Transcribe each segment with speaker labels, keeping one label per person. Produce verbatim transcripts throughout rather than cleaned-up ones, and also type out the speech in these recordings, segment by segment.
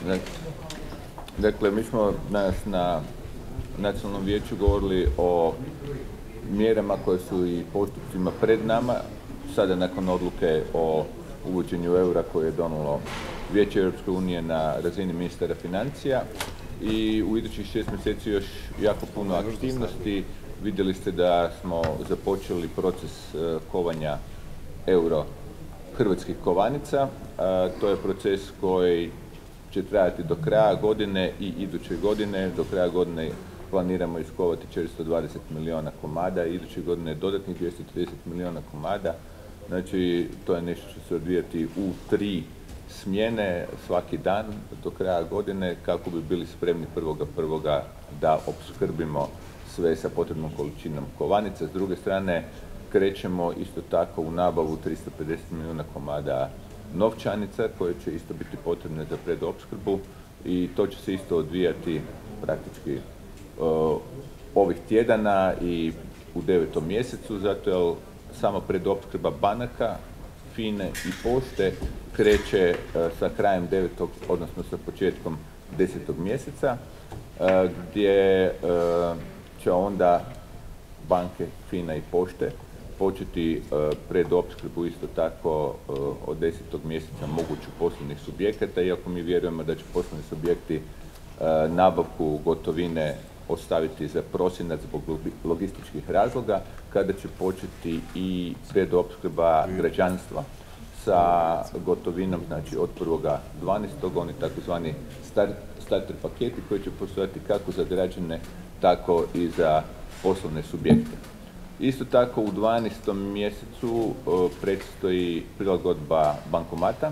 Speaker 1: Dakle, mi smo danas na Nacionalnom vijeću govorili o mjerama koje su i postupcima pred nama. Sada nakon odluke o uvođenju eura koje je donijelo Vijeće Europske unije na razini ministara financija i u idućih šest mjeseci još jako puno aktivnosti. Vidjeli ste da smo započeli proces kovanja euro hrvatskih kovanica. To je proces koji će trajati do kraja godine i iduće godine. Do kraja godine planiramo iskovati četiristo dvadeset milijuna komada, iduće godine dodatnih dvjesto trideset milijuna komada. Znači, to je nešto što će se odvijati u tri smjene svaki dan do kraja godine kako bi bili spremni prvoga prvoga da opskrbimo sve sa potrebnom količinom kovanica. S druge strane, krećemo isto tako u nabavu tristo pedeset milijuna komada novčanica koje će isto biti potrebne za predopskrbu i to će se isto odvijati praktički uh, ovih tjedana i u devetom mjesecu, zato jer samo predopskrba banaka, FINE i pošte kreće uh, sa krajem devetog, odnosno sa početkom desetog mjeseca, uh, gdje uh, će onda banke, FINA i pošte početi uh, predopskrbu isto tako uh, od desetog mjeseca moguću poslovnih subjekata, iako mi vjerujemo da će poslovni subjekti uh, nabavku gotovine ostaviti za prosinac zbog logističkih razloga, kada će početi i predopskrba građanstva sa gotovinom, znači od prvoga dvanaestog oni takozvani start, starter paketi koji će postojati kako za građane, tako i za poslovne subjekte. Isto tako u dvanaestom mjesecu uh, predstoji prilagodba bankomata.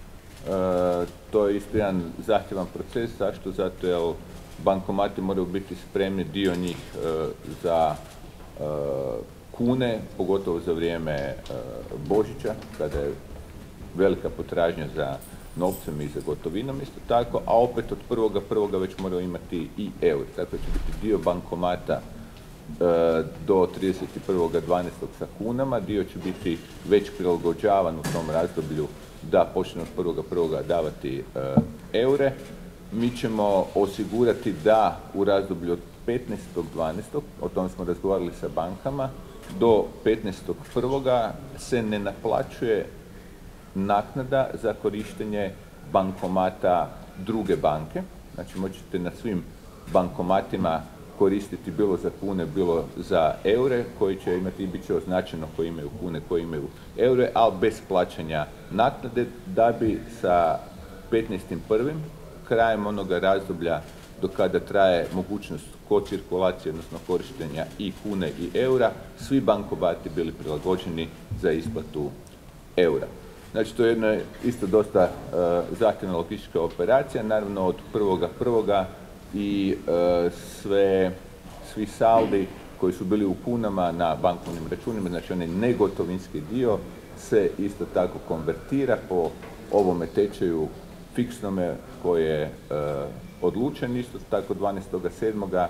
Speaker 1: Uh, to je isto jedan zahtjevan proces. Zašto? Zato jer bankomati moraju biti spremni, dio njih uh, za uh, kune, pogotovo za vrijeme uh, Božića, kada je velika potražnja za novcem i za gotovinom isto tako, a opet od prvoga prvoga već moraju imati i euro. Tako će biti dio bankomata do trideset prvog dvanaestog sa kunama, dio će biti već prilagođavan u tom razdoblju da počne od prvoga prvoga davati uh, eure. Mi ćemo osigurati da u razdoblju od petnaestog dvanaestog, o tom smo razgovarali sa bankama, do petnaestog prvoga se ne naplaćuje naknada za korištenje bankomata druge banke. Znači, možete na svim bankomatima koristiti bilo za kune, bilo za eure, koji će imati i bit će označeno koji imaju kune, koji imaju eure, ali bez plaćanja naknade, da bi sa petnaestim prvim krajem onoga razdoblja do kada traje mogućnost kocirkulacije, odnosno korištenja i kune i eura, svi bankomati bili prilagođeni za isplatu eura. Znači, to je jedna isto dosta uh, zahtjevna logistička operacija, naravno od prvoga prvoga i uh, sve, svi saldi koji su bili u kunama na bankovnim računima, znači onaj negotovinski dio, se isto tako konvertira po ovome tečaju fiksnome koji je uh, odlučen isto tako dvanaestog sedmoga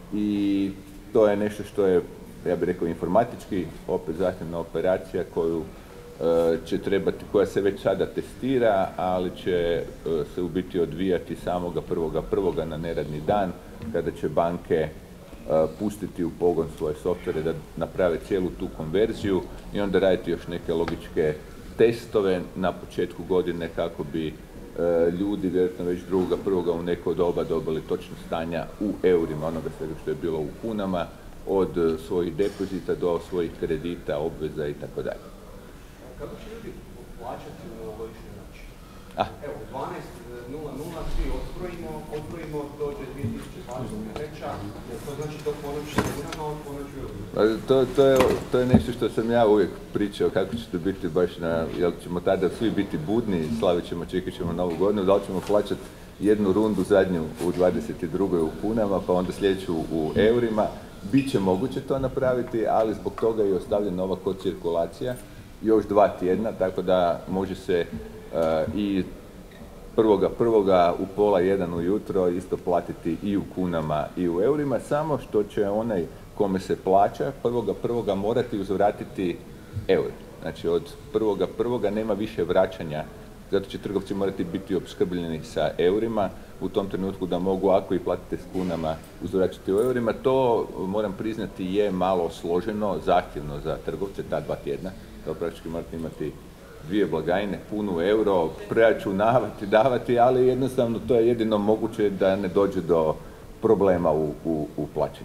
Speaker 1: i to je nešto što je, ja bih rekao, informatički opet zahtjevna operacija koju uh, će trebati, koja se već sada testira, ali će uh, se u biti odvijati samoga prvoga prvoga na neradni dan, kada će banke uh, pustiti u pogon svoje softvere da naprave cijelu tu konverziju i onda raditi još neke logičke testove na početku godine kako bi uh, ljudi vjerojatno već drugoga prvoga u neko doba dobili točno stanja u eurima, onoga svega što je bilo u kunama, od uh, svojih depozita do svojih kredita, obveza i tako dalje.
Speaker 2: Kako će ljudi plaćati u novogodišnji način?
Speaker 1: Ah.
Speaker 2: Evo, dvanaest nula nula svi otbrojimo, otbrojimo, dođe dvije tisuće dvadeset treća, to znači do ponoći kunama, od ponoći eurima.
Speaker 1: To, to, je, to je nešto što sam ja uvijek pričao, kako će to biti baš na, jel ćemo tada svi biti budni, slavit ćemo, čekat ćemo novu godinu, da li ćemo plaćati jednu rundu zadnju u dvadeset drugoj u kunama, pa onda sljedeću u eurima. Biće moguće to napraviti, ali zbog toga je ostavljena nova kocirkulacija još dva tjedna, tako da može se uh, i prvoga prvoga u pola jedan ujutro isto platiti i u kunama i u eurima, samo što će onaj kome se plaća prvoga prvoga morati uzvratiti euro. Znači od prvoga prvoga nema više vraćanja zato će trgovci morati biti opskrbljeni sa eurima u tom trenutku da mogu, ako i platite s kunama, uzvraćati u eurima. To, moram priznati, je malo složeno, zahtjevno za trgovce, ta dva tjedna. To praktički morate imati dvije blagajne, punu euro, preračunavati, davati, ali jednostavno to je jedino moguće da ne dođe do problema u, u, u plaćanju.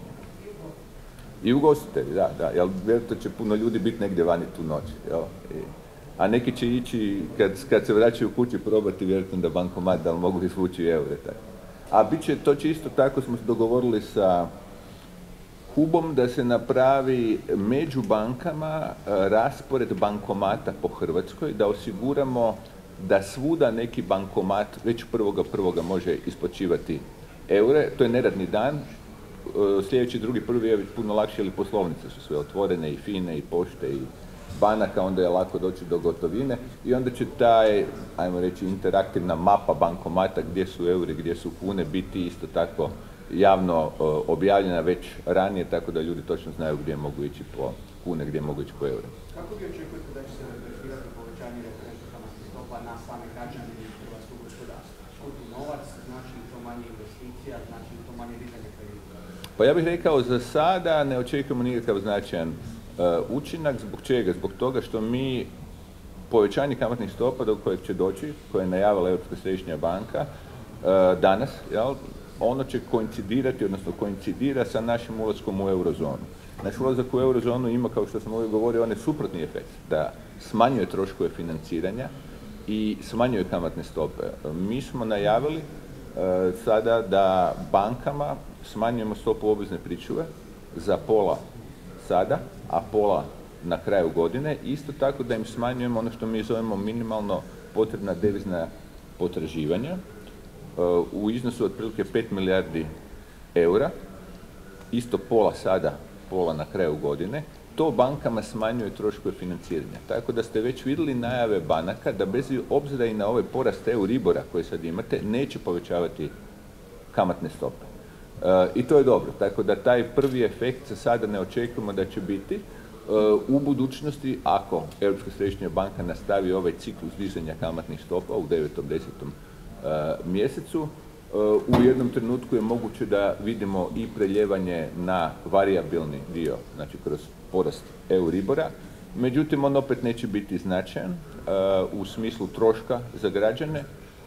Speaker 1: I ugostitelji, da, da, jer vjerojatno će puno ljudi biti negdje vani tu noć, jel? I, a neki će ići, kad, kad se vraćaju kući, probati vjerojatno da bankomat, da li mogu izvući eure. Tako. A bit će, to će isto tako, smo se dogovorili sa Hubom da se napravi među bankama raspored bankomata po Hrvatskoj, da osiguramo da svuda neki bankomat već prvoga prvoga može isplaćivati eure. To je neradni dan. Sljedeći drugi prvi je već puno lakše, jer poslovnice su sve otvorene, i FINE, i pošte, i banaka, onda je lako doći do gotovine i onda će taj, ajmo reći, interaktivna mapa bankomata gdje su euri, gdje su kune biti isto tako javno uh, objavljena već ranije, tako da ljudi točno znaju gdje mogu ići po kune, gdje mogu ići po eure.
Speaker 2: Kako vi očekujete da će se reflektirati povećanje referentnih kamatnih stopa na same građane i hrvatsko gospodarstvo? Skupi novac, znači li to manje investicija, znači li to manje dizanje kredita?
Speaker 1: Pa ja bih rekao, za sada ne očekujemo nikakav značajan uh, učinak. Zbog čega? Zbog toga što mi povećanje kamatnih stopa do kojeg će doći, koje je najavila Europska središnja banka uh, danas, jel, ono će koincidirati, odnosno koincidira sa našim ulaskom u eurozonu. Naš ulazak u eurozonu ima, kao što sam ovdje govorio, onaj suprotni efekt, da smanjuje troškove financiranja i smanjuje kamatne stope. Mi smo najavili e, sada da bankama smanjujemo stopu obvezne pričuve za pola sada, a pola na kraju godine. Isto tako da im smanjujemo ono što mi zovemo minimalno potrebna devizna potraživanja u iznosu otprilike pet milijardi eura, isto pola sada, pola na kraju godine. To bankama smanjuje troškove financiranja. Tako da ste već vidjeli najave banaka da bez obzira i na ovaj porast Euribora koje sad imate, neće povećavati kamatne stope. E, I to je dobro. Tako da taj prvi efekt za sada ne očekujemo da će biti. E, u budućnosti, ako Europska središnja banka nastavi ovaj ciklus dizanja kamatnih stopa u devetom, desetom mjesecu, u jednom trenutku je moguće da vidimo i preljevanje na varijabilni dio, znači kroz porast Euribora. Međutim, on opet neće biti značajan u smislu troška za građane.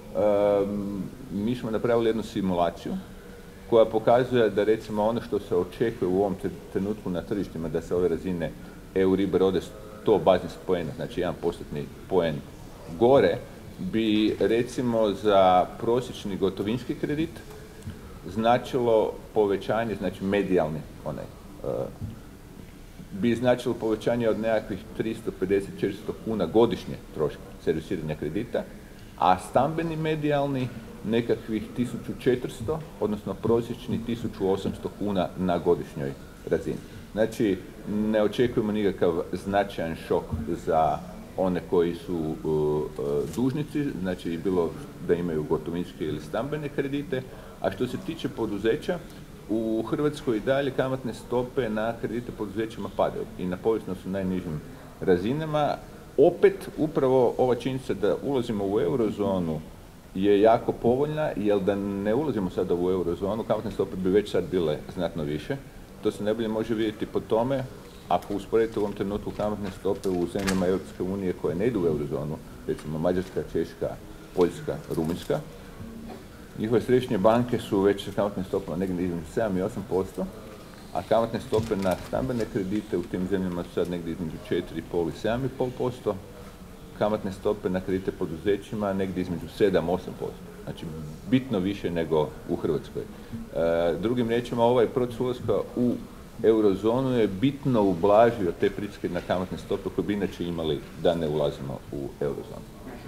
Speaker 1: Mi smo napravili jednu simulaciju koja pokazuje da recimo ono što se očekuje u ovom trenutku na tržištima, da se ove razine Euribor ode sto baznih poena, znači jedan postotni poen gore, bi recimo za prosječni gotovinski kredit značilo povećanje, znači medijalni onaj, uh, bi značilo povećanje od nekakvih tristo pedeset do četiristo kuna godišnje troška servisiranja kredita, a stambeni medijalni nekakvih tisuću četiristo, odnosno prosječni tisuću osamsto kuna na godišnjoj razini. Znači, ne očekujemo nikakav značajan šok za one koji su uh, uh, dužnici, znači bilo da imaju gotovinske ili stambene kredite. A što se tiče poduzeća, u Hrvatskoj i dalje kamatne stope na kredite poduzećima padaju i na povijesno su najnižim razinama. Opet, upravo ova činjenica da ulazimo u eurozonu je jako povoljna, jer da ne ulazimo sada u eurozonu, kamatne stope bi već sad bile znatno više. To se najbolje može vidjeti po tome, ako usporedite u ovom trenutku kamatne stope u zemljama Europske unije koje ne idu u eurozonu, recimo Mađarska, Češka, Poljska, Rumunjska, njihove središnje banke su već sa kamatnim stopama negdje između sedam i osam posto, a kamatne stope na stambene kredite u tim zemljama su sad negdje između četiri i pol i sedam i pol posto, kamatne stope na kredite poduzećima negdje između sedam do osam posto. Znači, bitno više nego u Hrvatskoj. E, drugim riječima, ovaj proces ulaska u eurozonu je bitno ublažio te pritiske na kamatne stope koje bi inače imali da ne ulazimo u eurozonu.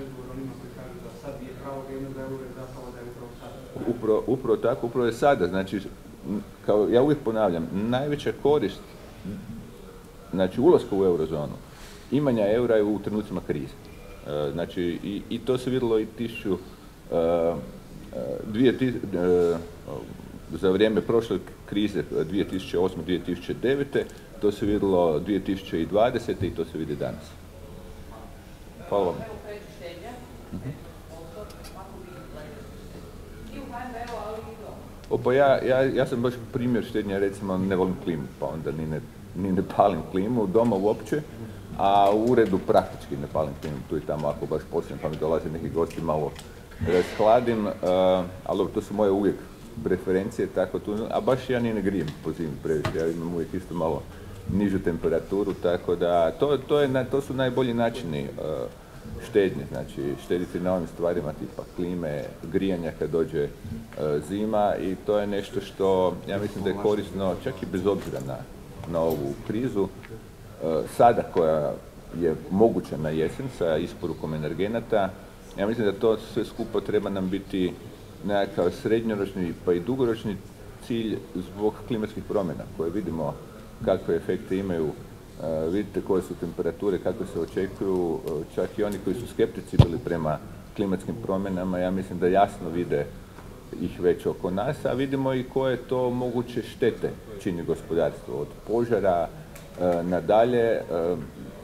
Speaker 1: Upravo, upravo tako, upravo je sada. Znači, kao ja uvijek ponavljam, najveća korist, znači ulaska u eurozonu, imanja eura je u trenucima krize. E, znači, i, i to se vidjelo i tisuću, e, dvije, e, za vrijeme prošle krize dvije tisuće osme do dvije tisuće devete, to se vidjelo dvije tisuće dvadesete i to se vidi danas. Hvala vam. Opa, ja, ja, ja sam baš primjer štednja, recimo ne volim klimu, pa onda ni ne, ni ne palim klimu, doma uopće, a u uredu praktički ne palim klimu, tu i tamo ako baš posljedno pa mi dolaze neki gosti malo rashladim, uh, ali to su moje uvijek preferencije, tako tu, a baš ja ni ne grijem po zimi previše, ja imam uvijek isto malo nižu temperaturu, tako da to, to, je, to su najbolji načini uh, štednje, znači štediti na ovim stvarima tipa klime, grijanja kad dođe uh, zima i to je nešto što ja mislim da je korisno čak i bez obzira na, na ovu krizu. Uh, sada koja je moguća na jesen sa isporukom energenata, ja mislim da to sve skupo treba nam biti nekakav srednjoročni pa i dugoročni cilj zbog klimatskih promjena koje vidimo kakve efekte imaju. Uh, vidite koje su temperature, kako se očekuju, uh, čak i oni koji su skeptici bili prema klimatskim promjenama, ja mislim da jasno vide ih već oko nas, a vidimo i koje to moguće štete čini gospodarstvo, od požara uh, nadalje. Uh,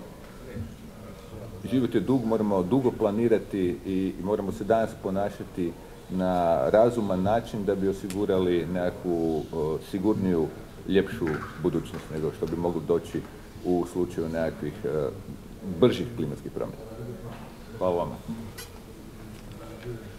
Speaker 1: život je dug, moramo dugo planirati i moramo se danas ponašati na razuman način da bi osigurali nekakvu uh, sigurniju, ljepšu budućnost nego što bi moglo doći u slučaju nekakvih uh, bržih klimatskih promjena. Hvala vama.